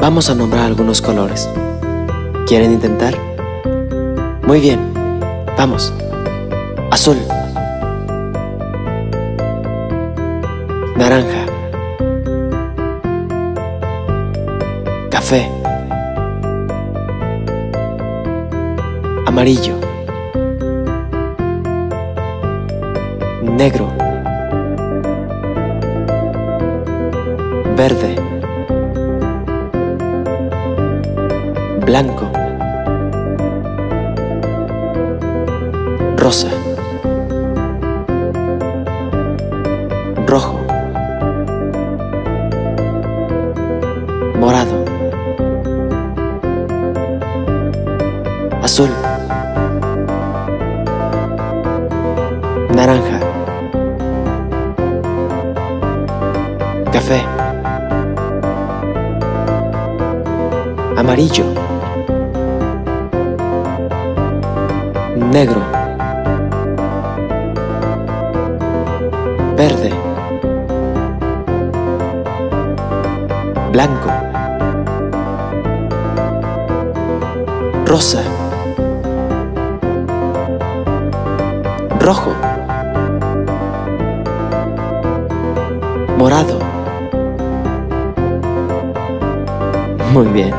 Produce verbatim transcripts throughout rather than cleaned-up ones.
Vamos a nombrar algunos colores. ¿Quieren intentar? Muy bien, vamos. Azul, naranja, café, amarillo, negro, verde, blanco, rosa, rojo, morado, azul, naranja, café, amarillo, negro, verde, blanco, rosa, rojo, morado. Muy bien.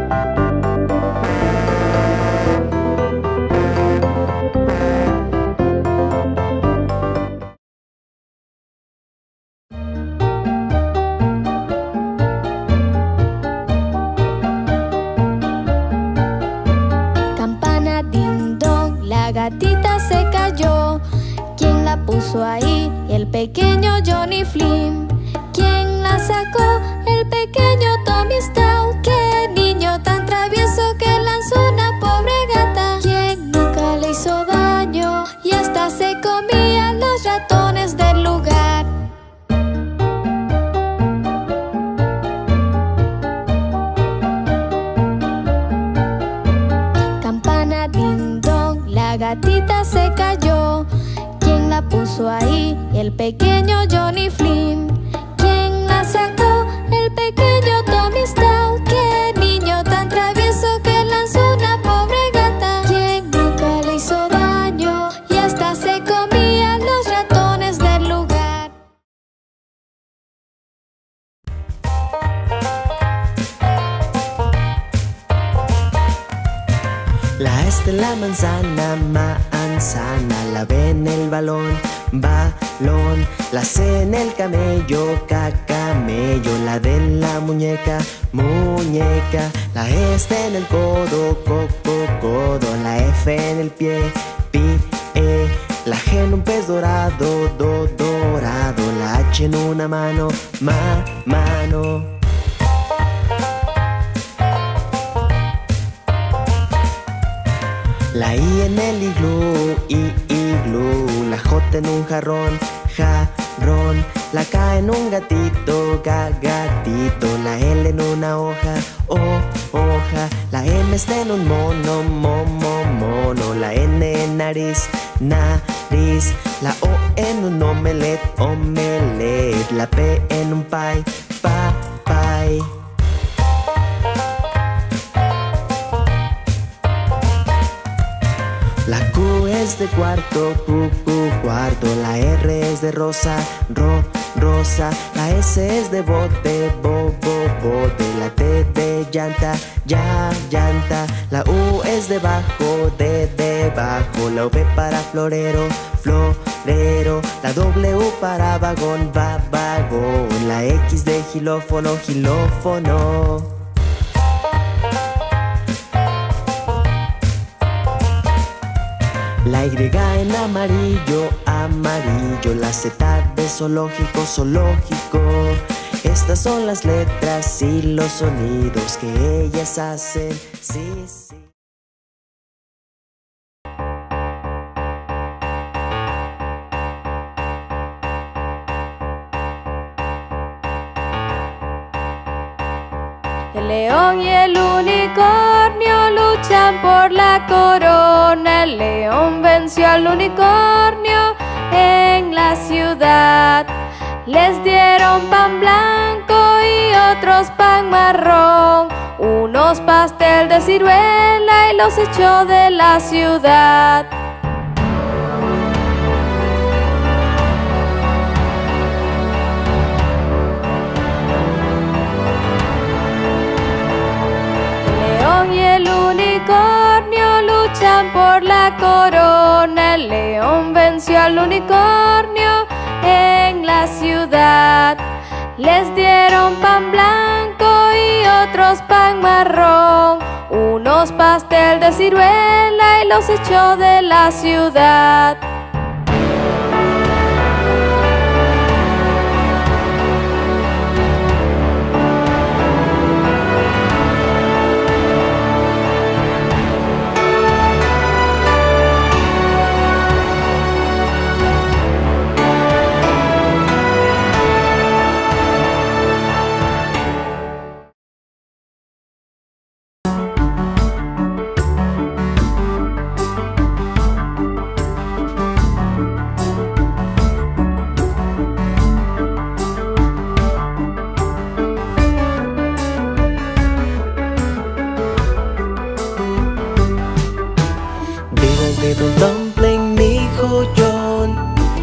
Campana ding dong, la gatita se cayó. ¿Quién la puso ahí? El pequeño Johnny Flynn. ¿Quién la sacó? El pequeño Tommy Stout. ¡Qué niño tan travieso que lanzó una pobre gata! ¿Quién nunca le hizo daño y hasta se comía los ratones del lugar? Campana ding dong, la gatita se cayó. ¿Quién la puso ahí? El pequeño Johnny Flynn. ¿Quién la sacó? El pequeño Tommy Stout. ¡Qué niño tan travieso que lanzó una pobre gata! ¿Quién nunca le hizo daño y hasta se comía los ratones del lugar? La A está en la manzana, manzana. La B en el balón, balón. La C en el camello, ca, camello. La D en la muñeca, muñeca. La E está en el codo, coco, codo. La F en el pie, pi, e. La G en un pez dorado, do, dorado. La H en una mano, ma, mano. La I en el iglú, i, iglú. La J en un jarrón, jarrón. La K en un gatito, ga, gatito. La L en una hoja, o, hoja. La M está en un mono, momo, mono. La N en nariz, nariz. La O en un omelette, omelette. La P en un pie, pa, pie. La Q es de cuarto, cu, cu, cuarto. La R es de rosa, ro, rosa. La S es de bote, bo, bo, bote. La T de llanta, ya, llanta. La U es de bajo, de, debajo. La V para florero, florero. La W para vagón, va, vagón. La X de xilófono, xilófono. La Y en amarillo, amarillo. La Z de zoológico, zoológico. Estas son las letras y los sonidos que ellas hacen, sí, sí. El león y el unicornio luchan por la corona. El león venció al unicornio en la ciudad. Les dieron pan blanco y otro otros pan marrón, unos pastel de ciruela y los echó de la ciudad. El león y el unicornio luchan por la corona. El león venció al unicornio en la ciudad. Les dieron pan blanco y otros pan marrón, unos pastel de ciruela y los echó de la ciudad. Diddle Dumpling, dijo John.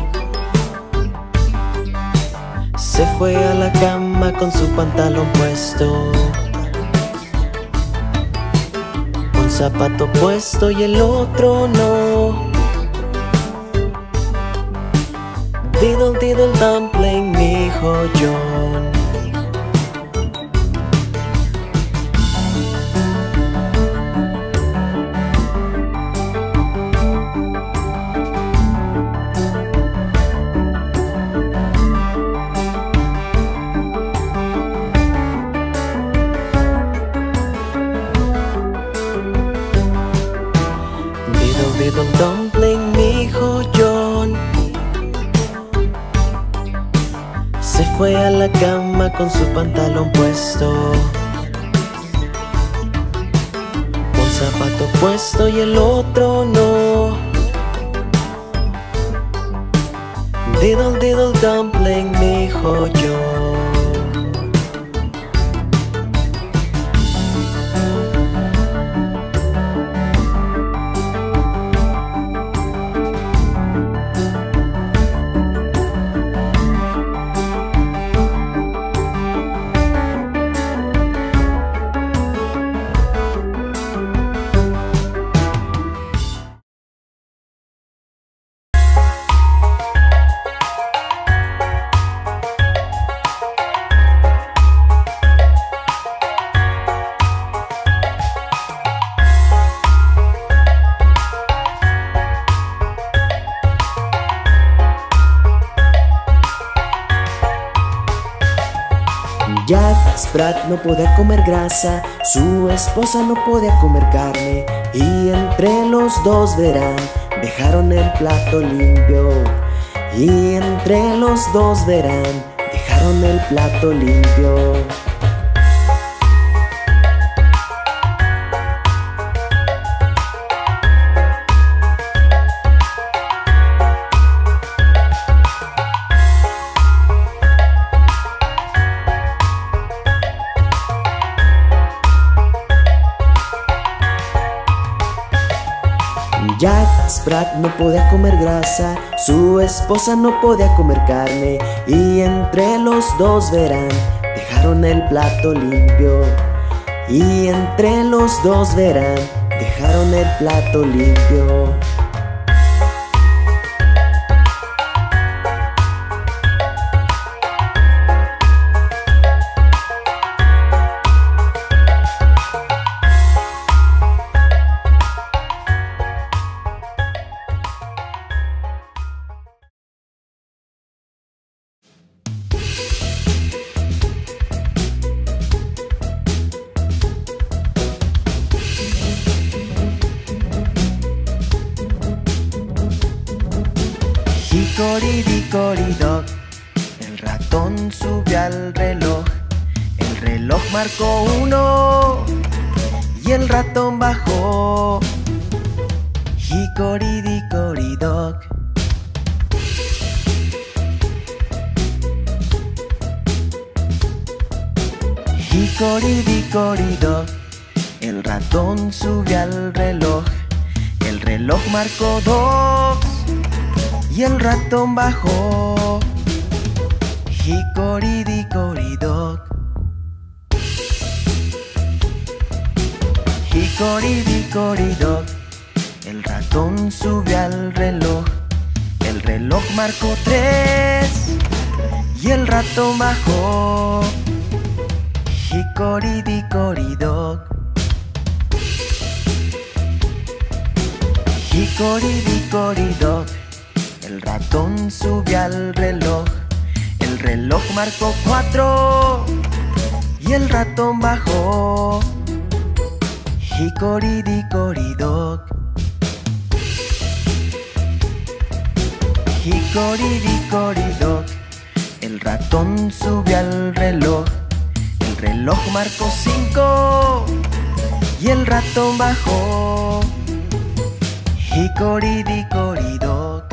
Se fue a la cama con su pantalón puesto, un zapato puesto y el otro no. Diddle Diddle Dumpling, dijo John. Diddle Dumpling, dijo John. Se fue a la cama con su pantalón puesto, un zapato puesto y el otro no. Diddle Diddle Dumpling, dijo John. Jack Sprat no podía comer grasa, su esposa no podía comer carne, y entre los dos verán, dejaron el plato limpio. Y entre los dos verán, dejaron el plato limpio. Jack Sprat no podía comer grasa, su esposa no podía comer carne, y entre los dos verán, dejaron el plato limpio. Y entre los dos verán, dejaron el plato limpio. Hickory-dickory-dock, el ratón subió al reloj. El reloj marcó uno y el ratón bajó. Hickory-dickory-dock. Hicoridicoridoc, el ratón sube al reloj. El reloj marcó dos y el ratón bajó. Hicoridicoridoc. Hicoridicoridoc, el ratón sube al reloj. El reloj marcó tres y el ratón bajó. Hicoridicoridoc. Hicoridicoridoc, el ratón sube al reloj. El reloj marcó cuatro y el ratón bajó. Hicoridicoridoc. Hicoridicoridoc, el ratón sube al reloj. El reloj marcó cinco y el ratón bajó. Hicoridicoridoc.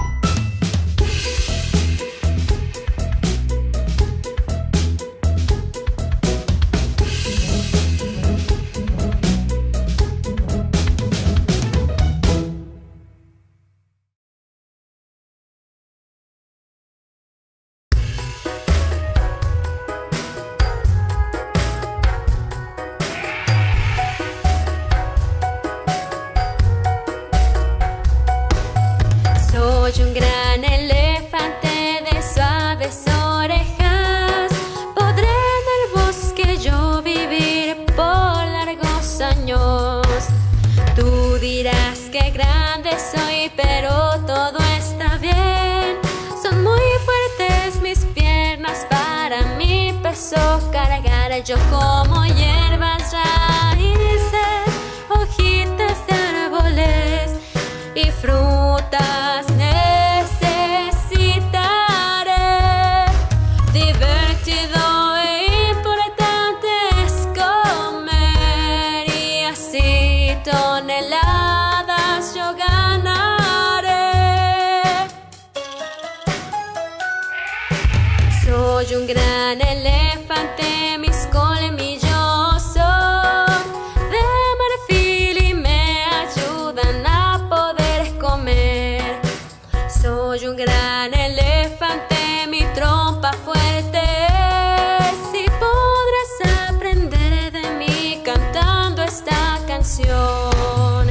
Soy un gran elefante de suaves orejas. Podré en el bosque yo vivir por largos años. Tú dirás que grande soy, pero todo está bien. Son muy fuertes mis piernas, para mi peso cargar. Yo como hierbas, raíces, hojitas de árboles y frutas necesitaré. Divertido e importante es comer, y así toneladas yo ganaré. Soy un gran elefante, mis colmillos son de marfil y me ayudan a poder comer. Soy un gran elefante, mi trompa fuerte es, y podrás aprender de mí cantando esta canción.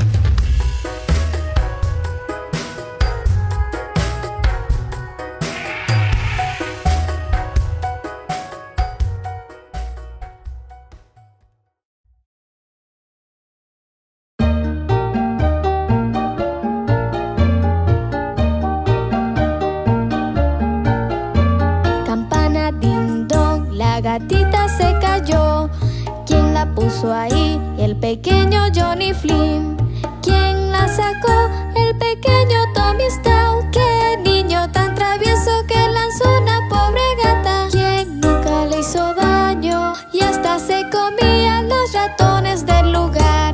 Campana ding dong, la gatita se cayó. ¿Quién la puso ahí? El pequeño Johnny Flynn. ¿Quién la sacó? El pequeño Tommy Stout. ¡Qué niño tan travieso que lanzó una pobre gata! ¿Quién nunca le hizo daño y hasta se comía los ratones del lugar?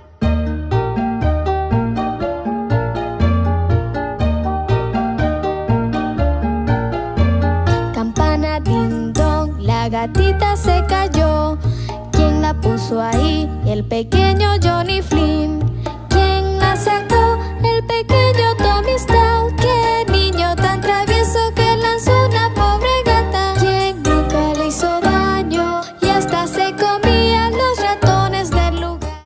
Campana ding dong, la gatita se cayó. ¿Quién la puso ahí? El pequeño Johnny Flynn. ¿Quién la sacó? El pequeño Tommy Stout. ¡Qué niño tan travieso que lanzó una pobre gata! ¿Quién nunca le hizo daño y hasta se comía los ratones del lugar?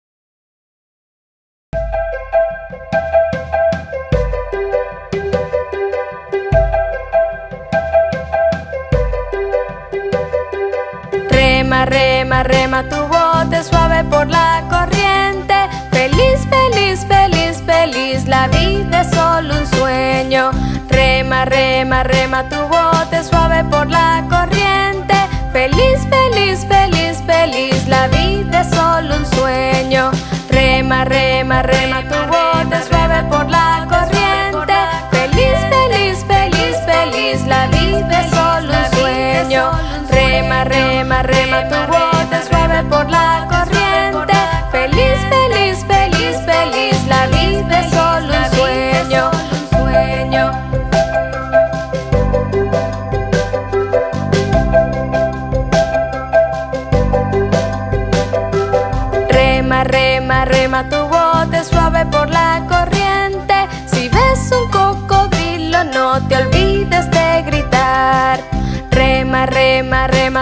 Rema, rema, rema tu bote suave por la corriente. Feliz, feliz, feliz, feliz, la vida es solo un sueño. Rema, rema, rema tu bote suave por la corriente. Feliz, feliz, feliz, feliz, la vida es solo un sueño. Rema, rema, rema tu bote suave por la corriente. Feliz, feliz, feliz, feliz, la vida es solo un sueño. Rema, rema, rema tu bote suave por la corriente. Feliz, feliz, feliz, feliz, la vida es solo un sueño. Sueño.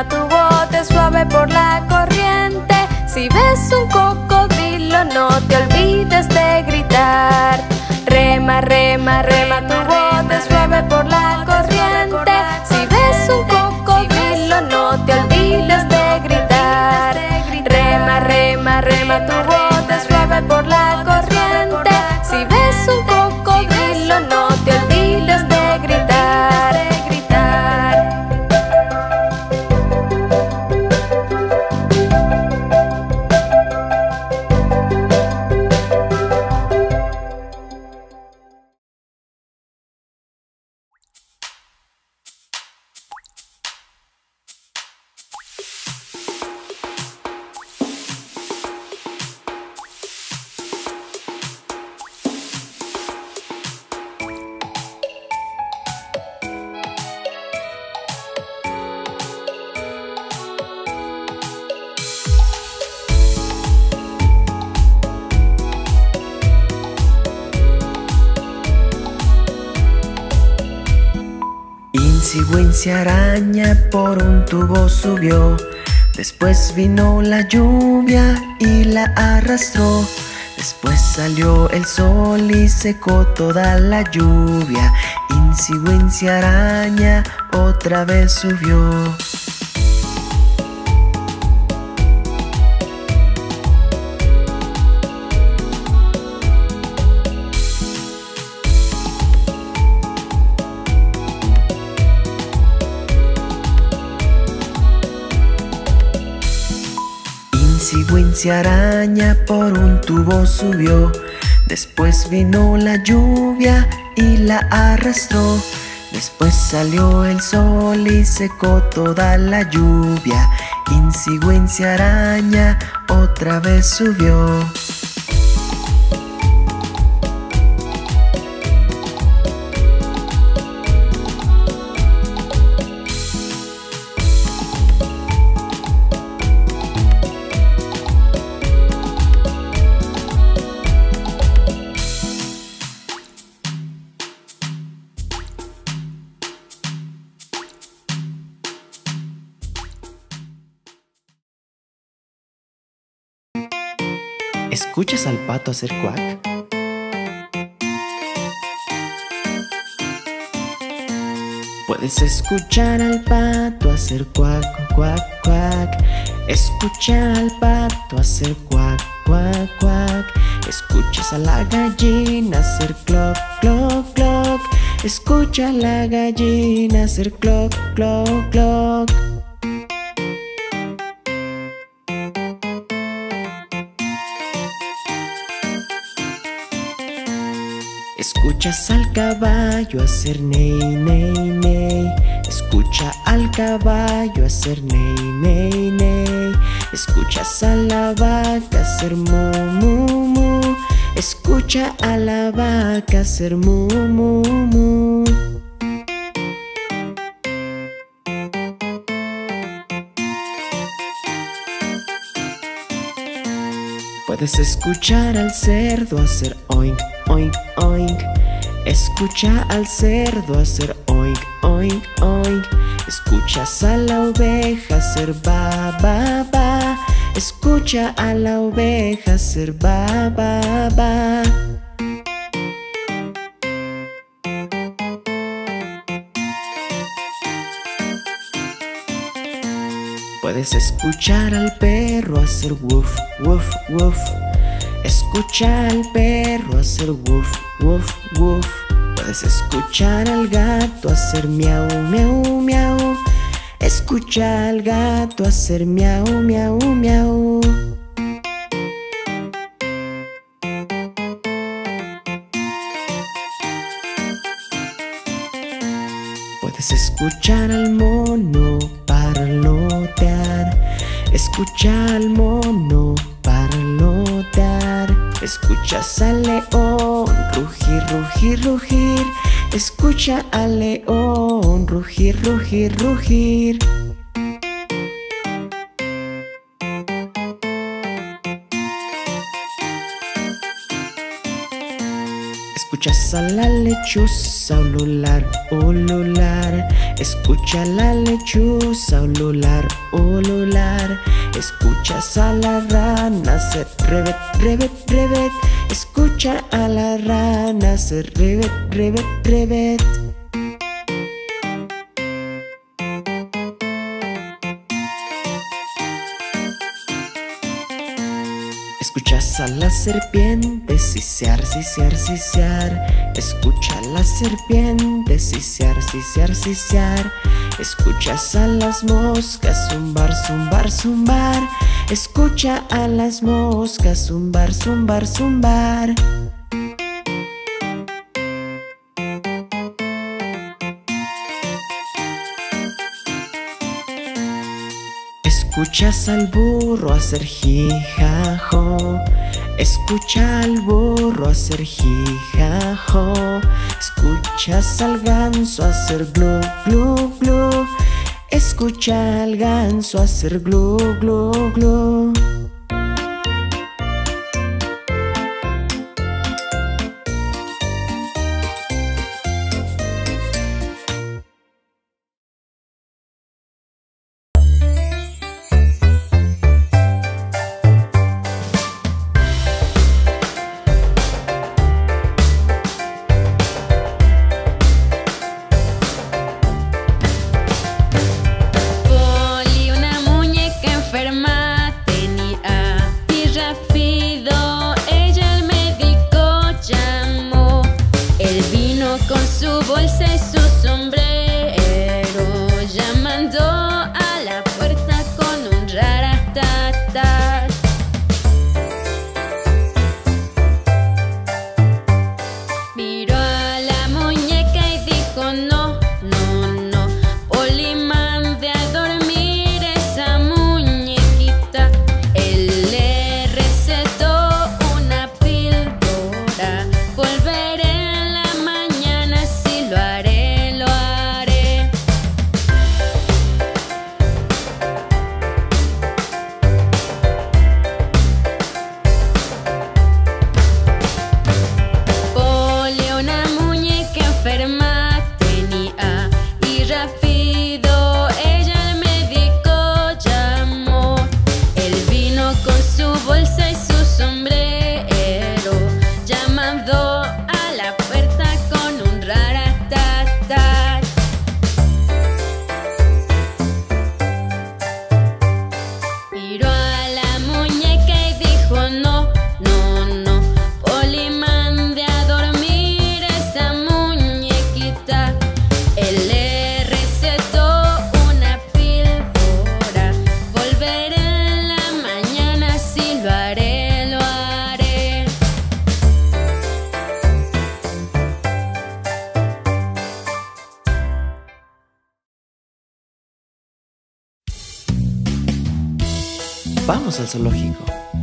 rema tu bote suave por la corriente. Si ves un cocodrilo no te olvides de gritar. Rema, rema, rema tu bote suave por la corriente. Si ves un cocodrilo no te olvides de gritar. Rema, rema, rema tu bote suave por la corriente. Si ves un cocodrilo no te olvides de gritar, de gritar. Insigüencia araña por un tubo subió. Después vino la lluvia y la arrastró. Después salió el sol y secó toda la lluvia. Insigüencia araña otra vez subió. Insigüencia araña por un tubo subió. Después vino la lluvia y la arrastró. Después salió el sol y secó toda la lluvia. Insigüencia araña otra vez subió. ¿Escuchas al pato hacer cuac? Puedes escuchar al pato hacer cuac, cuac, cuac. Escucha al pato hacer cuac, cuac, cuac. Escuchas a la gallina hacer cloc, cloc, cloc. Escucha a la gallina hacer cloc, cloc, cloc. Escuchas al caballo hacer ney, ney, ney. Escucha al caballo hacer ney, ney, ney. Escuchas a la vaca hacer mu, mu, mu. Escucha a la vaca hacer mu, mu, mu. Puedes escuchar al cerdo hacer oink, oink, oink. Escucha al cerdo hacer oink, oink, oink. Escuchas a la oveja hacer ba, ba, ba. Escucha a la oveja hacer ba, ba, ba. Puedes escuchar al perro hacer woof, woof, woof. Escucha al perro hacer woof, woof, woof. Puedes escuchar al gato hacer miau, miau, miau. Escucha al gato hacer miau, miau, miau. Puedes escuchar al mono parlotear. Escucha al mono parlotear. Escuchas al león rugir, rugir, rugir. Escucha al león rugir, rugir, rugir. Escuchas a la lechuza ulular, ulular. Escucha la lechuza ulular, ulular. Escuchas a la rana hacer rebet, rebet, rebet. Escucha a la rana hacer rebet, rebet, rebet. Escuchas a la serpiente sisear, sisear, sisear. Escucha a la serpiente sisear, sisear, sisear. Escuchas a las moscas zumbar, zumbar, zumbar. Escucha a las moscas zumbar, zumbar, zumbar. Escuchas al burro hacer jijajo. Escucha al burro hacer jijajo. Escuchas al ganso hacer glu, glu, glu. Escucha al ganso hacer glu, glu, glu. Vamos al zoológico.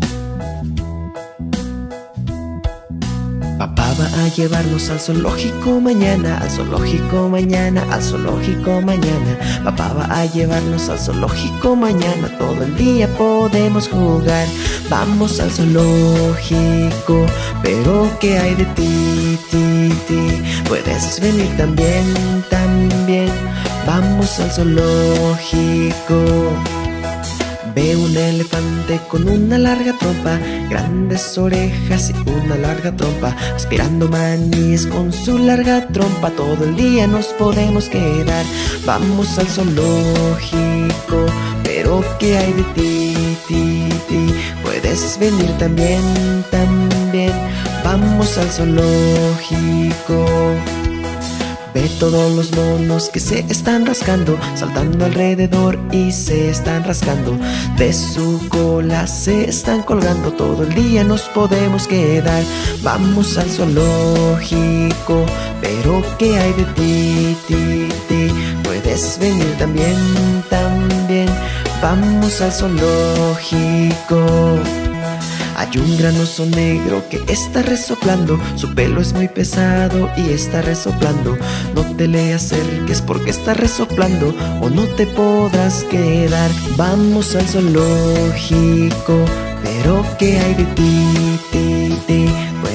Papá va a llevarnos al zoológico mañana, al zoológico mañana, al zoológico mañana. Papá va a llevarnos al zoológico mañana, todo el día podemos jugar. Vamos al zoológico, pero ¿qué hay de ti, ti, ti? Puedes venir también, también. Vamos al zoológico. Ve un elefante con una larga trompa, grandes orejas y una larga trompa, aspirando maníes con su larga trompa. Todo el día nos podemos quedar. Vamos al zoológico, pero ¿qué hay de ti, ti, ti? Puedes venir también, también. Vamos al zoológico. Ve todos los monos que se están rascando, saltando alrededor y se están rascando. De su cola se están colgando, todo el día nos podemos quedar. Vamos al zoológico, pero ¿qué hay de ti, ti, ti? Puedes venir también, también. Vamos al zoológico. Hay un gran oso negro que está resoplando, su pelo es muy pesado y está resoplando. No te le acerques porque está resoplando o no te podrás quedar. Vamos al zoológico, pero ¿qué hay de ti, ti, ti?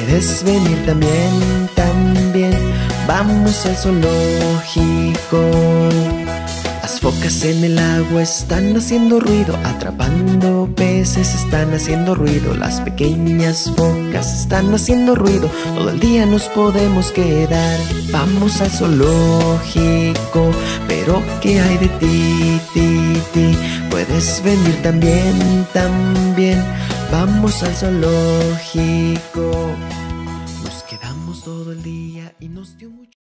puedes venir también, también. Vamos al zoológico. Las focas en el agua están haciendo ruido, atrapando peces están haciendo ruido. Las pequeñas focas están haciendo ruido, todo el día nos podemos quedar. Vamos al zoológico, pero ¿qué hay de ti, ti, ti? Puedes venir también, también. Vamos al zoológico. Nos quedamos todo el día y nos dio mucho.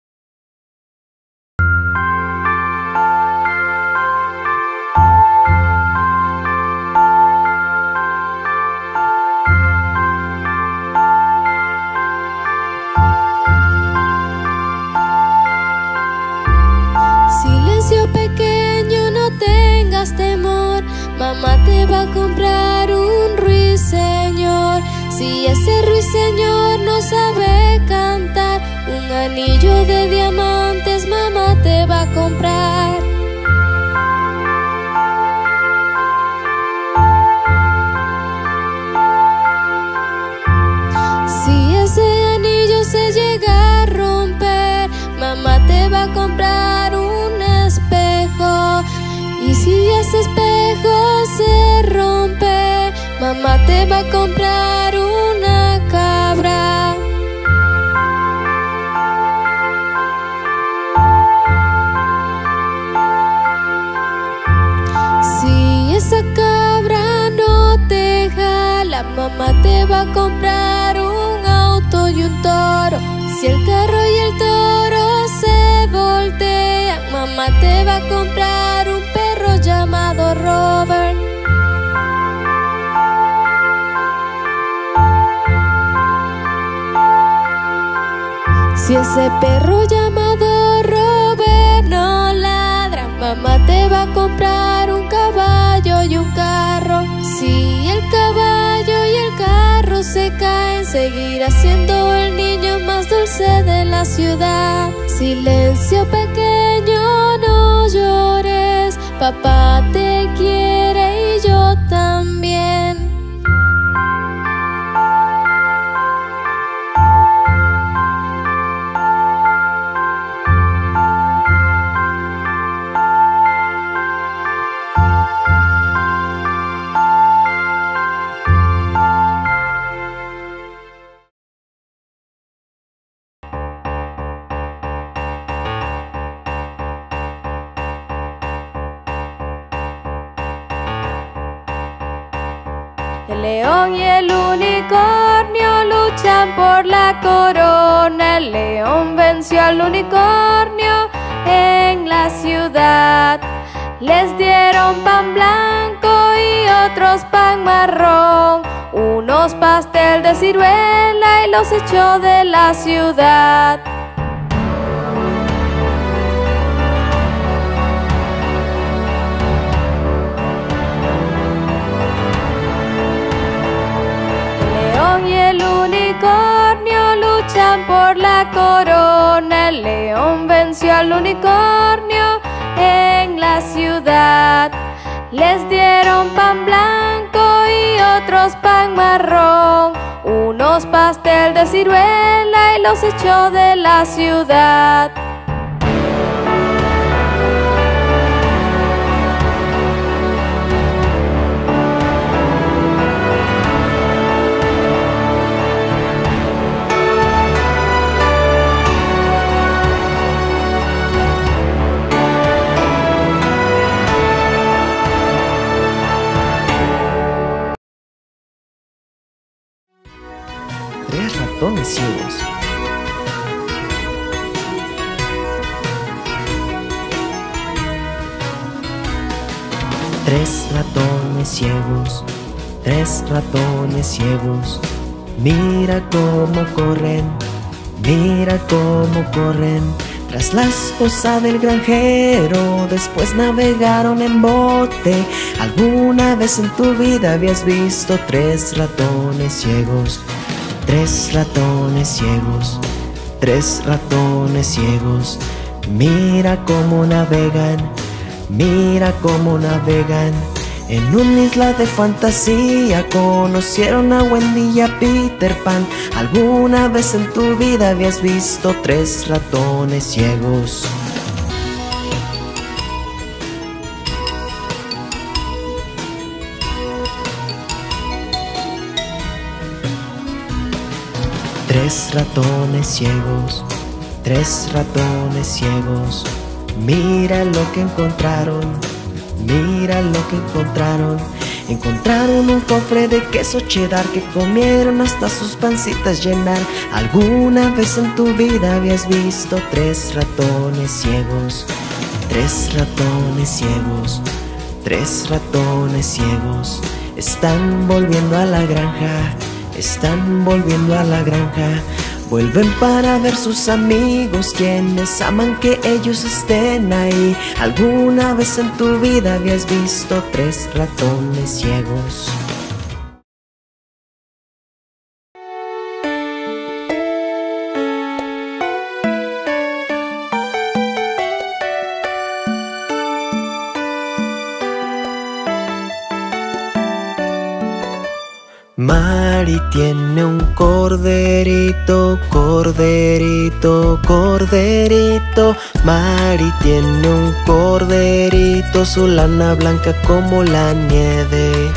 Temor, mamá te va a comprar un ruiseñor. Si ese ruiseñor no sabe cantar, un anillo de diamantes mamá te va a comprar. Si ese anillo se llega a romper, mamá te va a comprar un espejo. Y si ese espejo se rompe, mamá te va a comprar una cabra. Si esa cabra no te jala, mamá te va a comprar un auto y un toro. Si el carro y el toro se voltean, mamá te va a comprar un perro llamado Robert. Si ese perro llamado Robert no ladra, mamá te va a comprar un caballo y un carro. Si el caballo y el carro se caen, seguirá siendo el niño más dulce de la ciudad. Silencio pequeño, no llores, papá te quiere y yo también. El león y el unicornio luchan por la corona. El león venció al unicornio en la ciudad. Les dieron pan blanco y otros pan marrón, unos pastel de ciruela y los echó de la ciudad. Y el unicornio luchan por la corona. El león venció al unicornio en la ciudad. Les dieron pan blanco y otros pan marrón, unos pastel de ciruela y los echó de la ciudad. Tres ratones ciegos. Tres ratones ciegos, tres ratones ciegos. Mira cómo corren, mira cómo corren. Tras la esposa del granjero, después navegaron en bote. ¿Alguna vez en tu vida habías visto tres ratones ciegos? Tres ratones ciegos, tres ratones ciegos. Mira cómo navegan, mira cómo navegan. En una isla de fantasía conocieron a Wendy y a Peter Pan. ¿Alguna vez en tu vida habías visto tres ratones ciegos? Tres ratones ciegos, tres ratones ciegos. Mira lo que encontraron, mira lo que encontraron. Encontraron un cofre de queso cheddar que comieron hasta sus pancitas llenar. ¿Alguna vez en tu vida habías visto tres ratones ciegos? Tres ratones ciegos, tres ratones ciegos. Están volviendo a la granja, están volviendo a la granja. Vuelven para ver sus amigos, quienes aman que ellos estén ahí. ¿Alguna vez en tu vida habías visto tres ratones ciegos? Mari tiene un corderito, corderito, corderito. Mari tiene un corderito, su lana blanca como la nieve.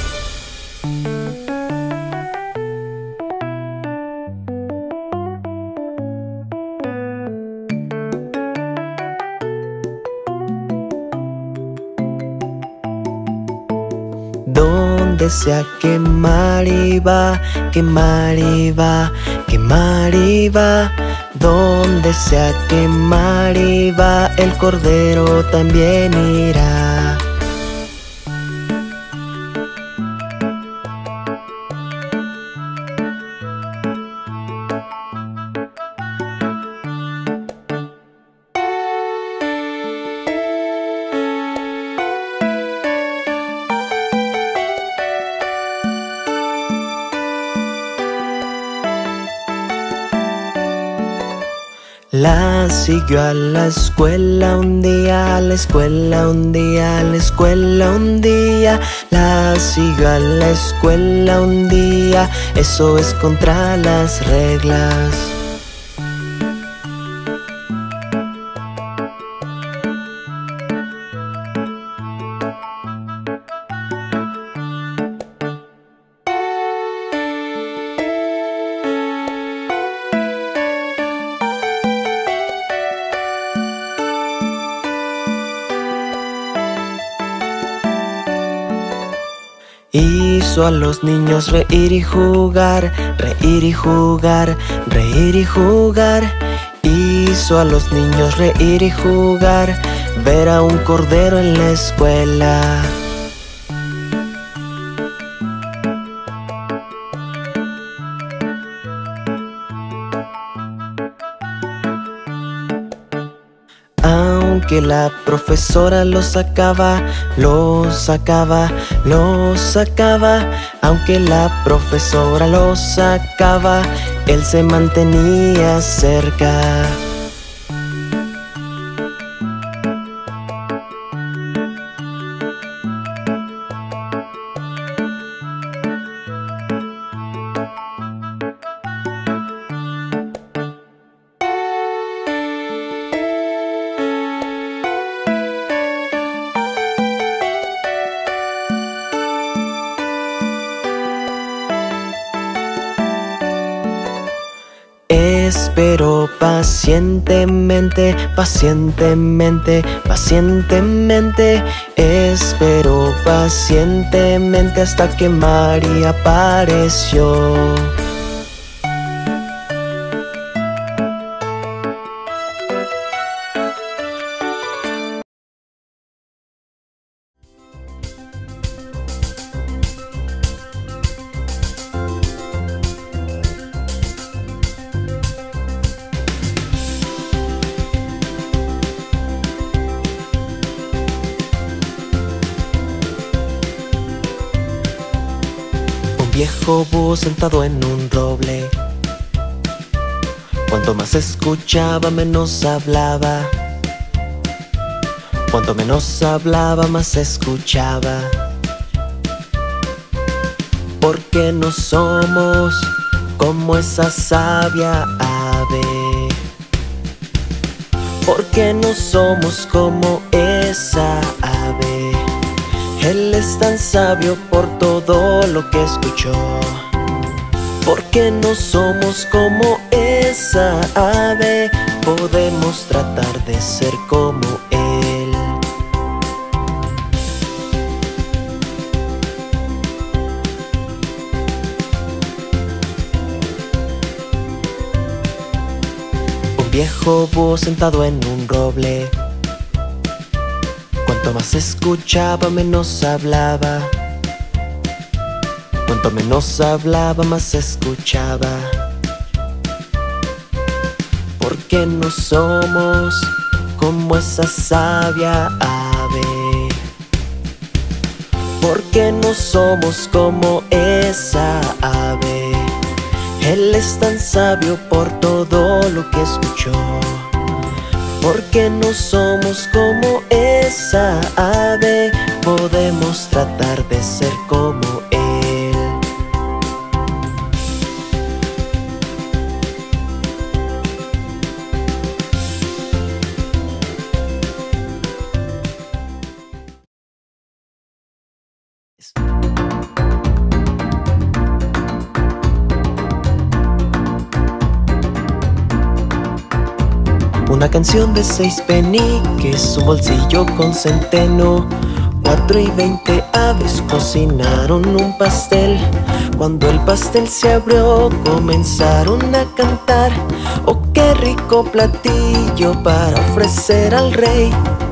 Donde sea que Mari va, que Mari va, que Mari va. Donde sea que Mari va, el cordero también irá. La siguió a la escuela un día, a la escuela un día, a la escuela un día. La siguió a la escuela un día, eso es contra las reglas. Hizo a los niños reír y jugar, reír y jugar, reír y jugar. Hizo a los niños reír y jugar, ver a un cordero en la escuela. Aunque la profesora lo sacaba, lo sacaba, lo sacaba. Aunque la profesora lo sacaba, él se mantenía cerca. Esperó pacientemente, pacientemente, pacientemente. Esperó pacientemente hasta que Mari apareció. Viejo búho sentado en un roble. Cuanto más escuchaba, menos hablaba. Cuanto menos hablaba, más escuchaba. porque no somos como esa sabia ave, porque no somos como esa ave. Él es tan sabio por todo lo que escuchó, porque no somos como esa ave, podemos tratar de ser como Él. Un viejo búho sentado en un roble, cuanto más escuchaba, menos hablaba. Cuanto menos hablaba, más escuchaba. Porque no somos como esa sabia ave, porque no somos como esa ave. Él es tan sabio por todo lo que escuchó, porque no somos como esa ave, podemos tratar de ser como Él. Una canción de seis peniques, un bolsillo con centeno. Cuatro y veinte aves cocinaron un pastel. Cuando el pastel se abrió, comenzaron a cantar. ¡Oh, qué rico platillo para ofrecer al rey!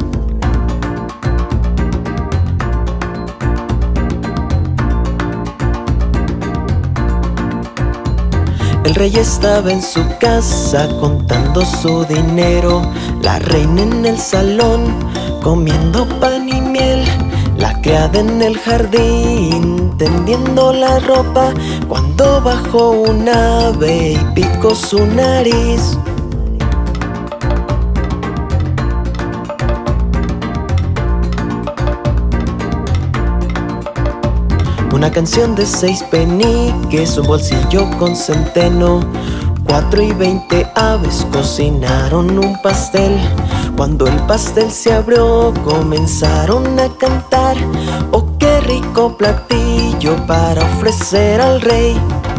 El rey estaba en su casa contando su dinero, la reina en el salón comiendo pan y miel, la criada en el jardín tendiendo la ropa, cuando bajó un ave y picó su nariz. Una canción de seis peniques, un bolsillo con centeno. Cuatro y veinte aves cocinaron un pastel. Cuando el pastel se abrió, comenzaron a cantar. ¡Oh, qué rico platillo para ofrecer al rey!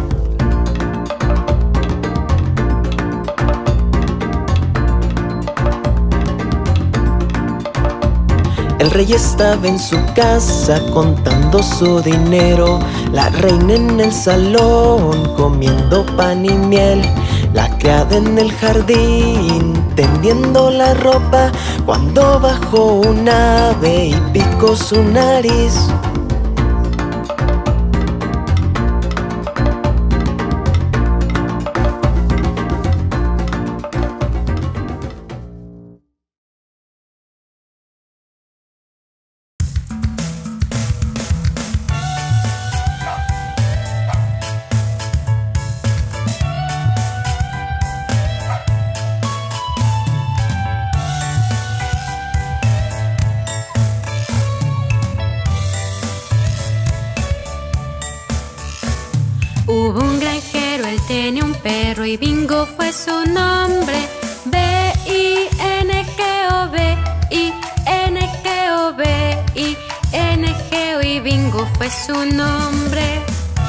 El rey estaba en su casa contando su dinero, la reina en el salón comiendo pan y miel, la criada en el jardín tendiendo la ropa, cuando bajó un ave y picó su nariz. Hubo un granjero, él tenía un perro y Bingo fue su nombre. B I N G O, B I N G O, B I N G O, y Bingo fue su nombre.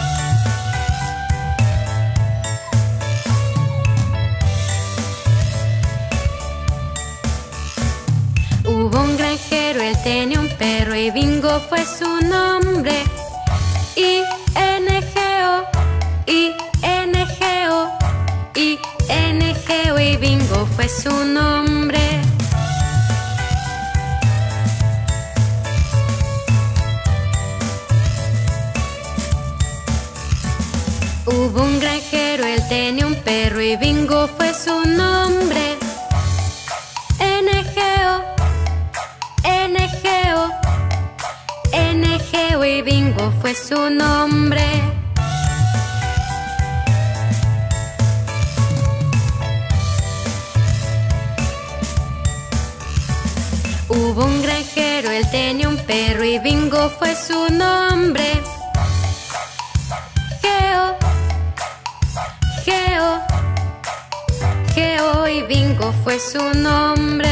Hubo un granjero, él tenía un perro y Bingo fue su nombre. I N G O, I N G O, I N G O, y Bingo fue su nombre. Hubo un granjero, él tenía un perro y Bingo fue su nombre. N G O, N G O, N G O, y Bingo fue su nombre. Hubo un granjero, él tenía un perro y Bingo fue su nombre. y Bingo fue su nombre.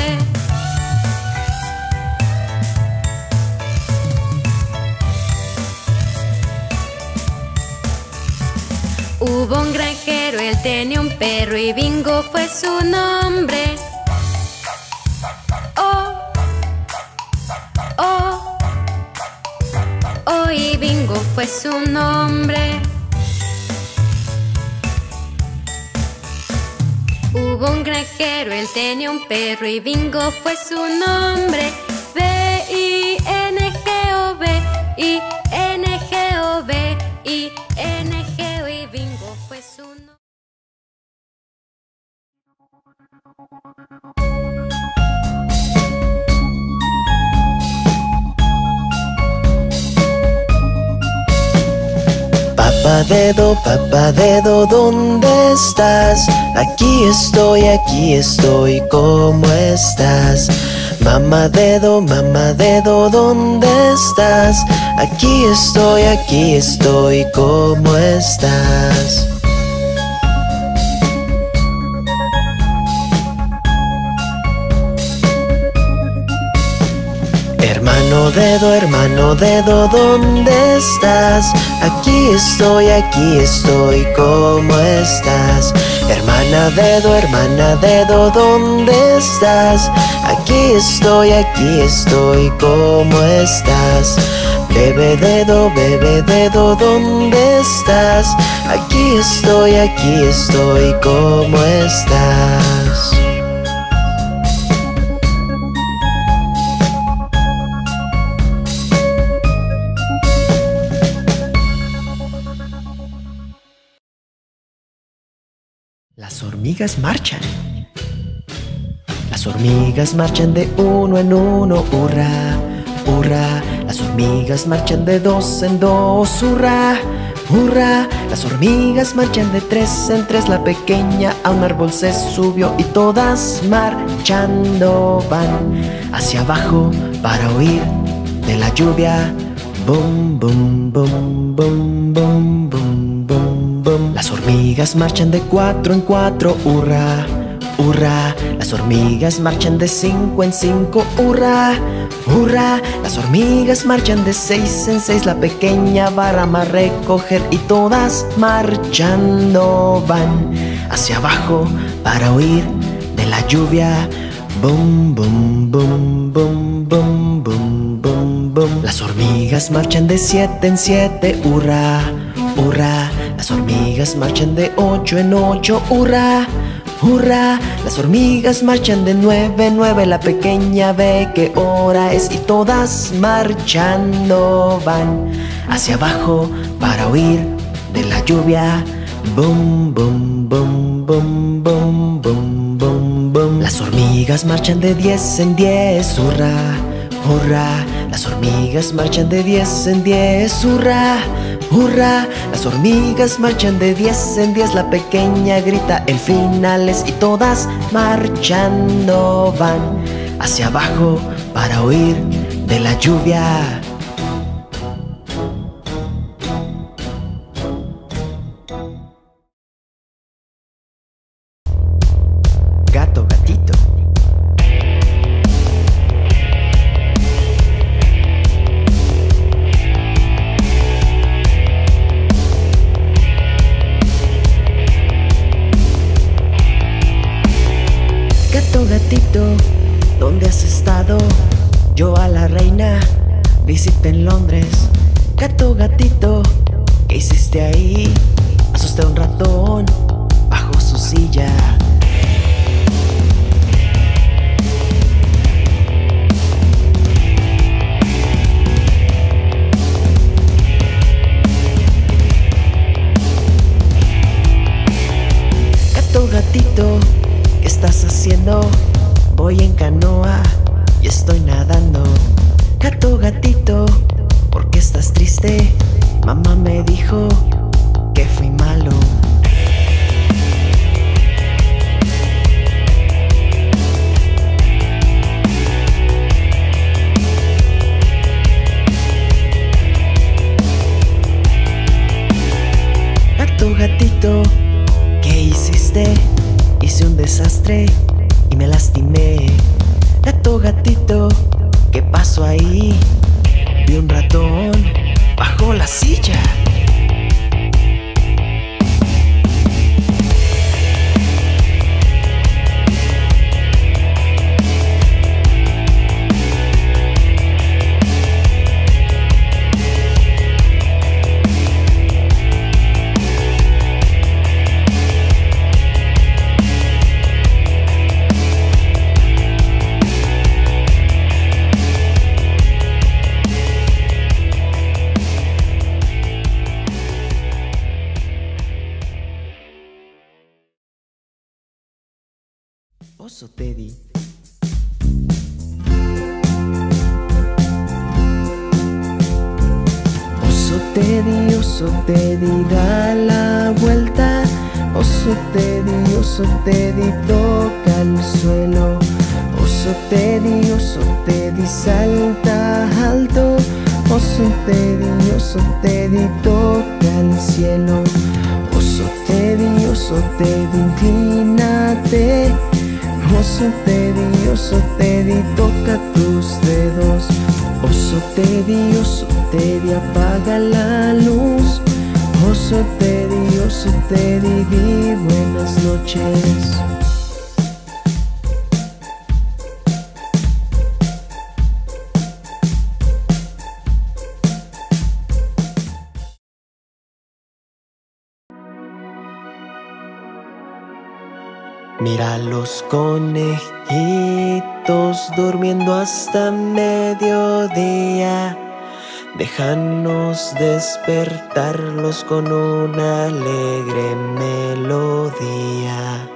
Hubo un granjero, él tenía un perro y Bingo fue su nombre. Oh, oh, oh, y Bingo fue su nombre. Hubo un granjero, él tenía un perro y Bingo fue su nombre. B I N G O, B I N G O, B I N G O, y Bingo fue su nombre. Papá dedo, papá dedo, ¿dónde estás? Aquí estoy, aquí estoy, ¿cómo estás? Mamá dedo, mamá dedo, ¿dónde estás? Aquí estoy, aquí estoy, ¿cómo estás? Hermano dedo, hermano dedo, ¿dónde estás? Aquí estoy, aquí estoy, ¿cómo estás? Hermana dedo, hermana dedo, ¿dónde estás? Aquí estoy, aquí estoy, ¿cómo estás? Bebé dedo, bebé dedo, ¿dónde estás? Aquí estoy, aquí estoy, ¿cómo estás? Las hormigas marchan. Las hormigas marchan de uno en uno, hurra, hurra. Las hormigas marchan de dos en dos, hurra, hurra. Las hormigas marchan de tres en tres. La pequeña a un árbol se subió y todas marchando van hacia abajo para huir de la lluvia. Bum, bum, bum, bum, bum, bum, bum, bum. Las hormigas marchan de cuatro en cuatro, hurra, hurra. Las hormigas marchan de cinco en cinco, hurra, hurra. Las hormigas marchan de seis en seis. La pequeña va a rama a recoger y todas marchando van hacia abajo para huir de la lluvia. Bum, bum, bum, bum, bum, bum, bum, bum. Las hormigas marchan de siete en siete, hurra, hurra. Las hormigas marchan de ocho en ocho, hurra, hurra. Las hormigas marchan de nueve en nueve. La pequeña ve qué hora es y todas marchando van hacia abajo para huir de la lluvia. Bum, bum, bum, bum, bum, bum, bum, bum. Las hormigas marchan de diez en diez, hurra, hurra. Las hormigas marchan de diez en diez, hurra, hurra. Las hormigas marchan de diez en diez. La pequeña grita el final es y todas marchando van hacia abajo para huir de la lluvia. Gato, gatito. Gato, gatito, ¿dónde has estado? Yo a la reina visité en Londres. Gato, gatito, ¿qué hiciste ahí? Asusté a un ratón bajo su silla. Gato, gatito, ¿qué estás haciendo? Voy en canoa y estoy nadando. Gato, gatito, ¿por qué estás triste? Mamá me dijo que fui malo. Gato, gatito, ¿qué hiciste? Hice un desastre. arrastré y me lastimé. Gato, gatito, ¿qué pasó ahí? Vi un ratón bajo la silla. Oso Teddy. Oso Teddy, oso Teddy, da la vuelta. Oso Teddy, oso Teddy, toca el suelo. Oso Teddy, oso Teddy, salta alto. Oso Teddy, oso Teddy, toca el cielo. Oso Teddy, oso Teddy, inclínate. Oso Teddy, oso Teddy, toca tus dedos. Oso Teddy, oso Teddy, apaga la luz. Oso Teddy, oso Teddy, di buenas noches. Mira los conejitos durmiendo hasta mediodía. Déjanos despertarlos con una alegre melodía.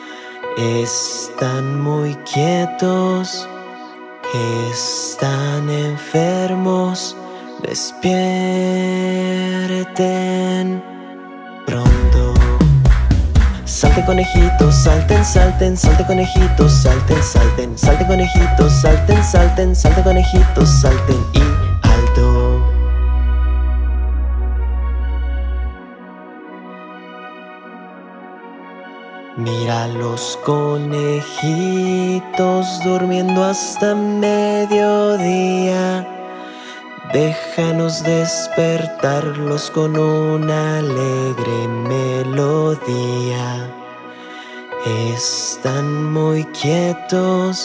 Están muy quietos, están enfermos. Despierten pronto. Salten conejitos, salten, salten, salten conejitos, salten, salten, salten conejitos, salten, salten, salten conejitos, salten y alto. Mira los conejitos durmiendo hasta mediodía. Déjanos despertarlos con una alegre melodía. Están muy quietos,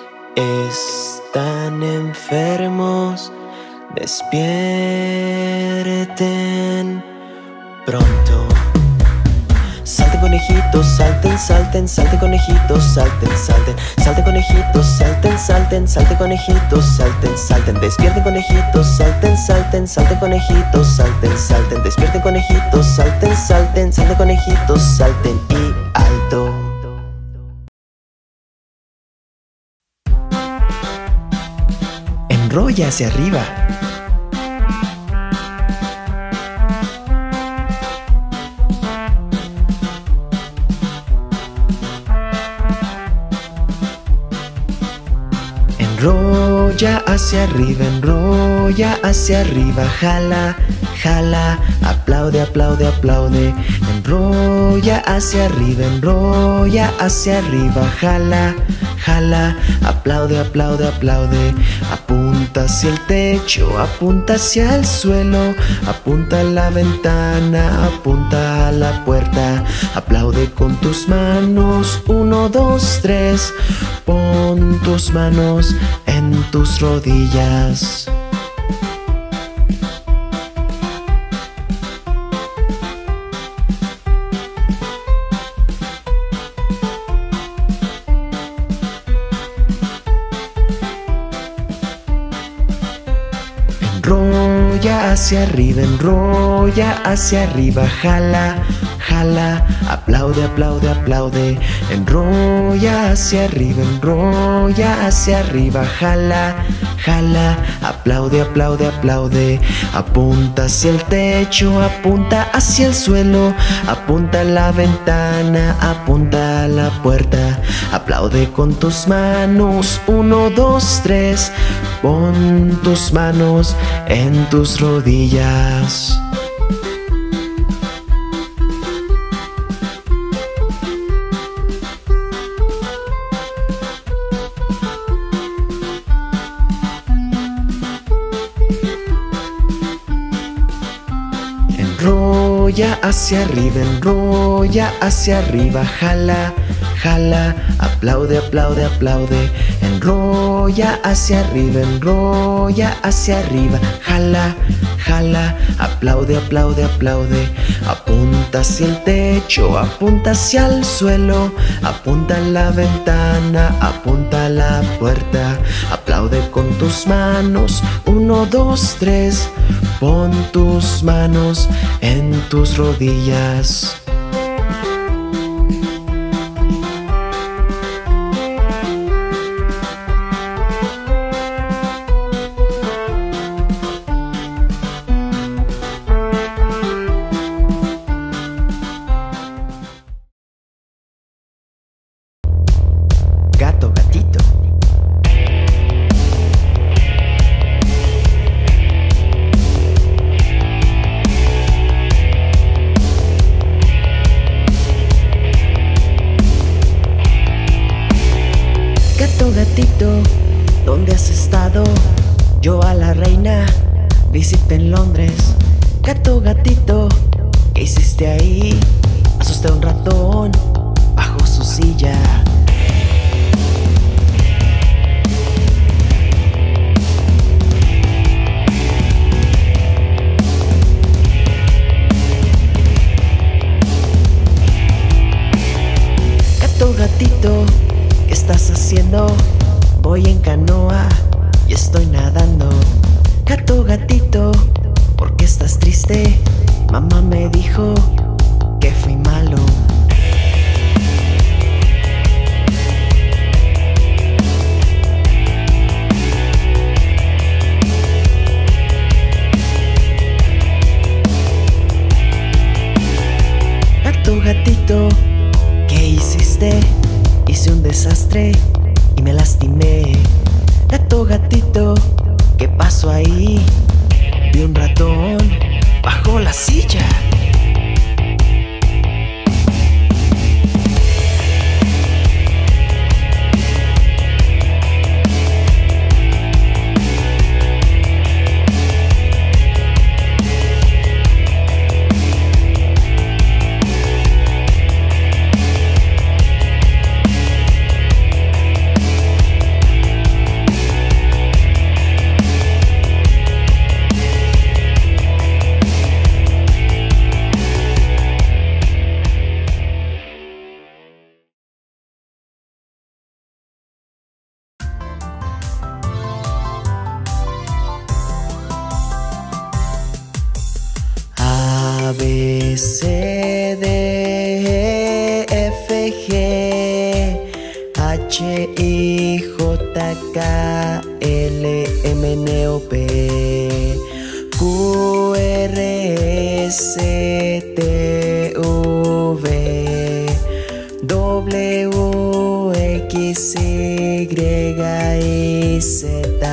están enfermos. Despierten pronto. Salten conejitos, salten, salten, salten conejitos, salten, salten, salten conejitos, salten, salten, salten conejitos, salten, salten, despierten conejitos, salten, salten, salten conejitos, salten, salten, despierten conejitos, salten, salten, salten conejitos, salten y alto. Enrolla hacia arriba. Enrolla hacia arriba, enrolla hacia arriba, jala, jala, aplaude, aplaude, aplaude. Enrolla hacia arriba, enrolla hacia arriba, jala, jala, aplaude, aplaude, aplaude. Apunta hacia el techo, apunta hacia el suelo, apunta a la ventana, apunta a la puerta. Aplaude con tus manos, uno, dos, tres. Pon tus manos en tus rodillas. Enrolla hacia arriba, enrolla hacia arriba, jala, jala, aplaude, aplaude, aplaude. Enrolla hacia arriba, enrolla hacia arriba, jala, jala, aplaude, aplaude, aplaude. Apunta hacia el techo, apunta hacia el suelo, apunta a la ventana, apunta a la puerta. Aplaude con tus manos, uno, dos, tres. Pon tus manos en tus rodillas. enrolla hacia arriba, enrolla hacia arriba, jala, jala, aplaude, aplaude, aplaude, enrolla hacia arriba, enrolla hacia arriba, jala, jala, aplaude, aplaude, aplaude, apunta hacia el techo, apunta hacia el suelo, apunta a la ventana, apunta a la puerta, aplaude con tus manos, uno, dos, tres, pon tus manos en tus rodillas. Gato, gatito. Gato, gatito, ¿dónde has estado? Yo a la reina visité en Londres. Gato, gatito, ¿qué hiciste ahí? Asusté a un ratón bajo su silla. Gato, gatito, ¿qué estás haciendo? Voy en canoa y estoy nadando. Gato, gatito, ¿por qué estás triste? Mamá me dijo que fui malo. Gato, gatito, ¿qué hiciste? Hice un desastre y me lastimé. Gato, gatito, ¿qué pasó ahí? Vi un ratón bajo la silla. A, B, C, D, E, F, G, H, I, J, K, L, M, N, O, P, Q, R, S, T, V, W, X, Y y Z.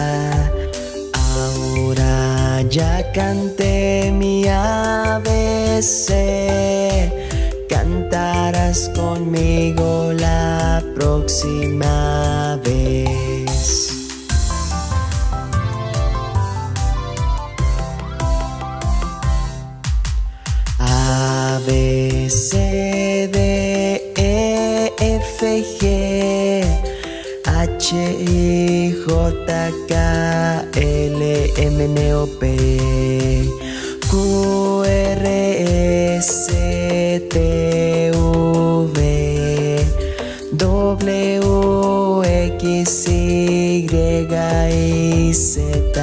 Ahora ya canté mi A B C, cantarás conmigo la próxima vez. A, B, C, D, E, F, G, H, I, J, K, L, M, N, O, P, Q, R, S, T, V, W, X, Y y Z.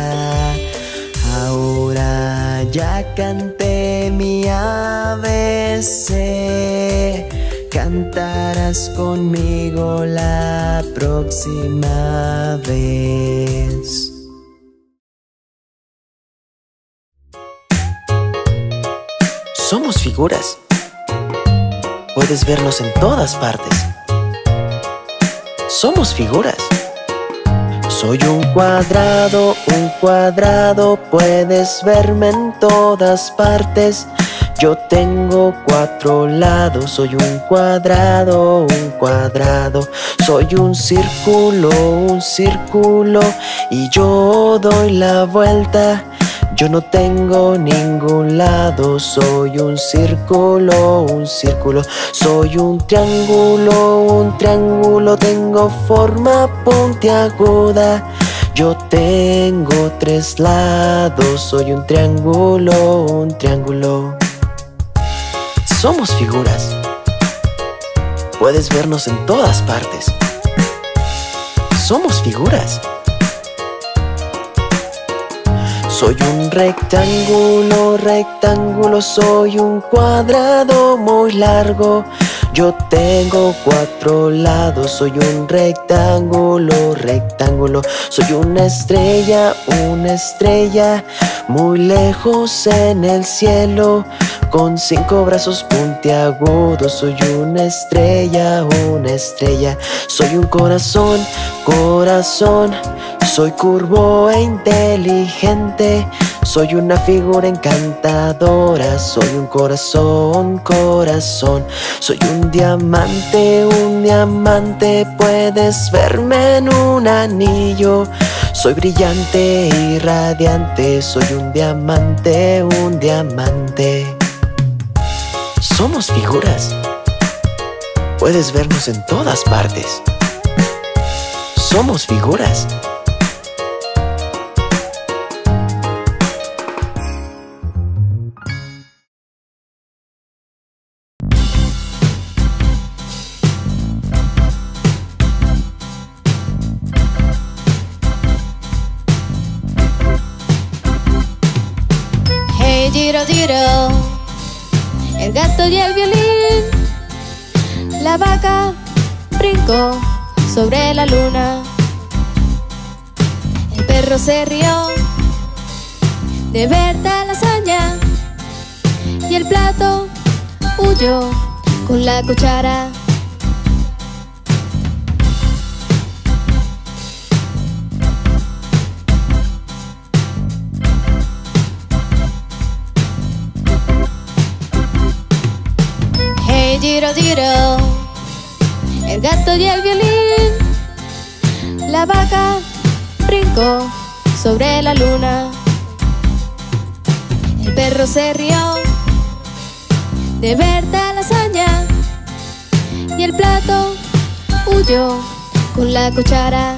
Ahora ya canté mi A B C, cantarás conmigo la próxima vez. Somos figuras. Puedes vernos en todas partes. Somos figuras. Soy un cuadrado, un cuadrado, puedes verme en todas partes. Yo tengo cuatro lados, soy un cuadrado, un cuadrado. Soy un círculo, un círculo, y yo doy la vuelta. Yo no tengo ningún lado, soy un círculo, un círculo. Soy un triángulo, un triángulo, tengo forma puntiaguda. Yo tengo tres lados, soy un triángulo, un triángulo. Somos figuras. Puedes vernos en todas partes. Somos figuras. Soy un rectángulo, rectángulo, soy un cuadrado muy largo. Yo tengo cuatro lados, soy un rectángulo, rectángulo. Soy una estrella, una estrella, muy lejos en el cielo, con cinco brazos puntiagudos. Soy una estrella, una estrella. Soy un corazón, corazón. Soy curvo e inteligente. Soy una figura encantadora. Soy un corazón, corazón. Soy un diamante, un diamante. Puedes verme en un anillo. Soy brillante y radiante. Soy un diamante, un diamante. Somos figuras. Puedes vernos en todas partes. Somos figuras. Hey, Giro, Giro, el gato y el violín. La vaca brincó sobre la luna. El perro se rió de ver tal hazaña y el plato huyó con la cuchara. Hey, Giro, Giro, el gato y el violín. La vaca brincó sobre la luna. El perro se rió de ver tal hazaña y el plato huyó con la cuchara.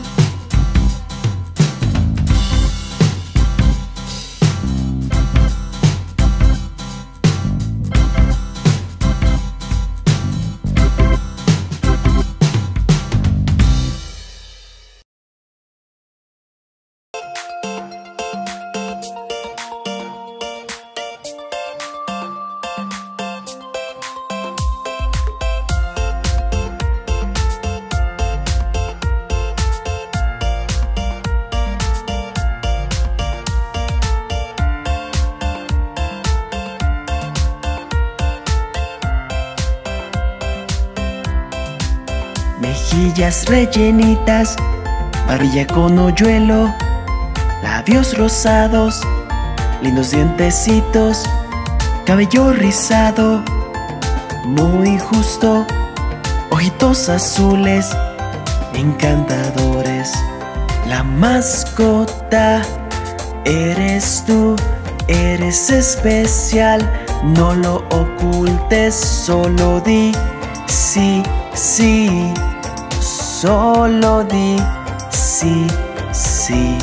Mejillas rellenitas, barbilla con hoyuelo, labios rosados, lindos dientecitos, cabello rizado, muy justo, ojitos azules, encantadores. La mascota eres tú, eres especial, no lo ocultes, solo di sí, sí. Solo di sí, sí,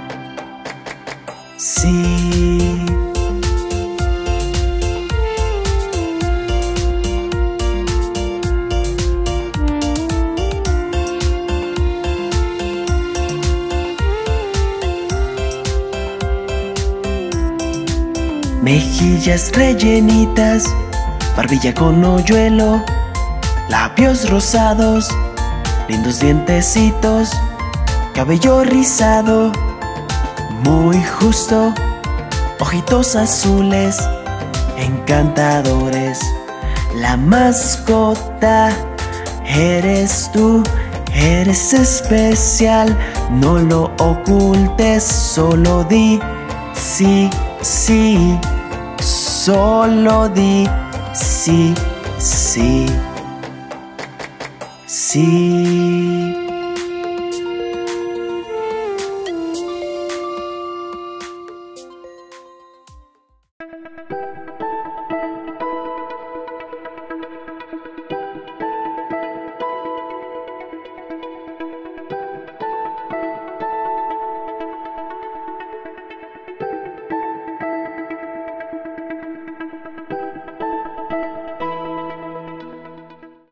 sí. Mejillas rellenitas, barbilla con hoyuelo, labios rosados, lindos dientecitos, cabello rizado, muy justo, ojitos azules, encantadores. La mascota eres tú, eres especial, no lo ocultes, solo di sí, sí, solo di sí, sí. Sí.